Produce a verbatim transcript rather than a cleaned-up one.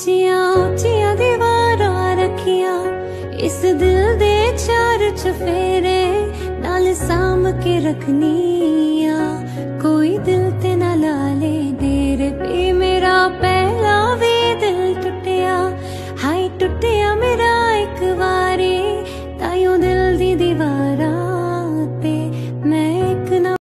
ਉੱਚੀਆਂ ਉੱਚੀਆਂ ਦੀਵਾਰਾਂ ਰੱਖੀਆਂ, इस दिल दे चार चफेरे नाल साम के रखनी।